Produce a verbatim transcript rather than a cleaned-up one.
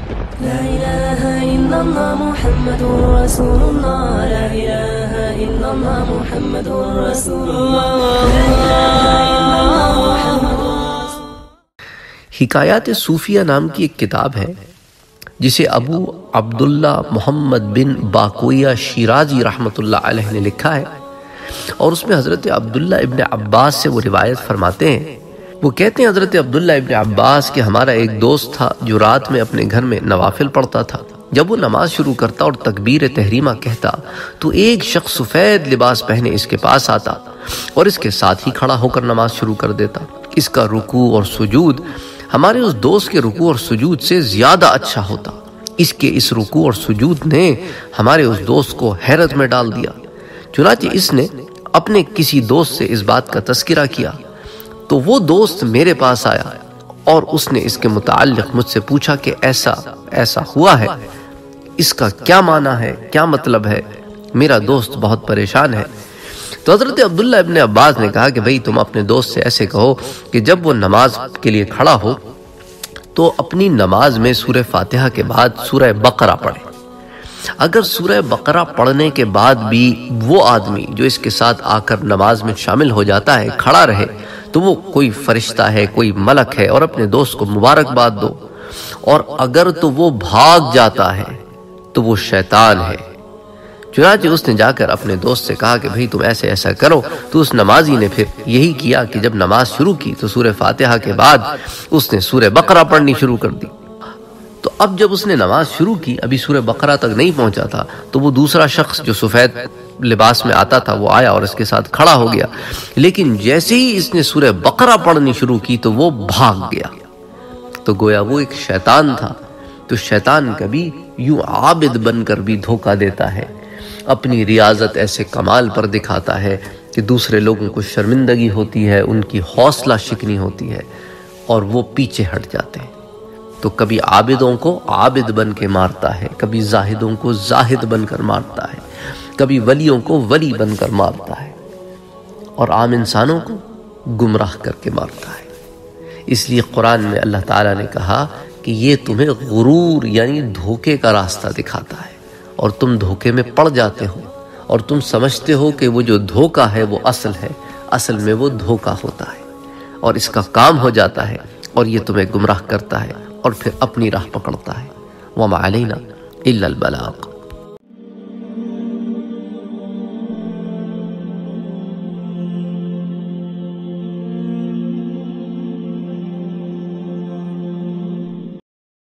لا إله إلا الله محمد رسول الله لا إله إلا الله محمد رسول الله لا إله إلا الله محمد حکایات صوفیہ نام کی ایک کتاب ہے جسے ابو عبداللہ محمد بن باقویہ شیرازی رحمۃ اللہ علیہ نے لکھا ہے، اور اس میں حضرت عبداللہ ابن عباس سے وہ روایت فرماتے ہیں۔ وہ کہتے ہیں حضرت عبداللہ ابن عباس کہ ہمارا ایک دوست تھا جو رات میں اپنے گھر میں نوافل پڑھتا تھا۔ جب وہ نماز شروع کرتا اور تکبیر تحریمہ کہتا تو ایک شخص سفید لباس پہنے اس کے پاس آتا اور اس کے ساتھ ہی کھڑا ہو کر نماز شروع کر دیتا۔ اس کا رکوع اور سجود ہمارے اس دوست کے رکوع اور سجود سے زیادہ اچھا ہوتا۔ اس کے اس رکوع اور سجود نے ہمارے اس دوست کو حیرت میں ڈال دیا۔ چنانچہ اس نے اپنے کسی دوست سے اس بات کا تذکرہ کیا تو وہ دوست میرے پاس آیا اور اس نے اس کے متعلق مجھ سے پوچھا کہ ایسا ایسا ہوا ہے، اس کا کیا معنی ہے، کیا مطلب ہے؟ میرا دوست بہت پریشان ہے۔ تو حضرت عبداللہ ابن عباس نے کہا کہ بھئی تم اپنے دوست سے ایسے کہو کہ جب وہ نماز کے لیے کھڑا ہو تو اپنی نماز میں سورہ فاتحہ کے بعد سورہ بقرہ پڑھے۔ اگر سورہ بقرہ پڑھنے کے بعد بھی وہ آدمی جو اس کے ساتھ آ کر نماز میں شامل ہو جاتا ہے کھڑا رہے تو وہ کوئی فرشتہ ہے، کوئی ملک ہے، اور اپنے دوست کو مبارکباد دو، اور اگر تو وہ بھاگ جاتا ہے تو وہ شیطان ہے۔ چنانچہ اس نے جا کر اپنے دوست سے کہا کہ بھئی تم ایسے ایسا کرو۔ تو اس نمازی نے پھر یہی کیا کہ جب نماز شروع کی تو سورہ فاتحہ کے بعد اس نے سورہ بقرہ پڑھنی شروع کر دی۔ تو اب جب اس نے نماز شروع کی، ابھی سورہ بقرہ تک نہیں پہنچا تھا، تو وہ دوسرا شخص جو سفید لباس میں آتا تھا وہ آیا اور اس کے ساتھ کھڑا ہو گیا، لیکن جیسے ہی اس نے سورہ بقرہ پڑھنی شروع کی تو وہ بھاگ گیا۔ تو گویا وہ ایک شیطان تھا۔ تو شیطان کبھی یوں عابد بن کر بھی دھوکہ دیتا ہے، اپنی ریاضت ایسے کمال پر دکھاتا ہے کہ دوسرے لوگوں کو شرمندگی ہوتی ہے، ان کی حوصلہ شکنی ہوتی ہے اور وہ پیچھے ہٹ جاتے ہیں۔ تو کبھی عابدوں کو عابد بن کے مارتا ہے، کبھی زاہدوں کو زاہد بن کر مارتا ہے، کبھی ولیوں کو ولی بن کر مارتا ہے، اور عام انسانوں کو گمراہ کر کے مارتا ہے۔ اس لیے قرآن میں اللہ تعالیٰ نے کہا کہ یہ تمہیں غرور یعنی دھوکے کا راستہ دکھاتا ہے، اور تم دھوکے میں پڑ جاتے ہو اور تم سمجھتے ہو کہ وہ جو دھوکہ ہے وہ اصل ہے، اصل میں وہ دھوکہ ہوتا ہے اور اس کا کام ہو جاتا ہے، اور یہ تمہیں گمراہ کرتا ہے اور پھر اپنی راہ پکڑتا ہے۔ وَمَا عَلَيْنَا إِلَّا الْبَلَاغُ۔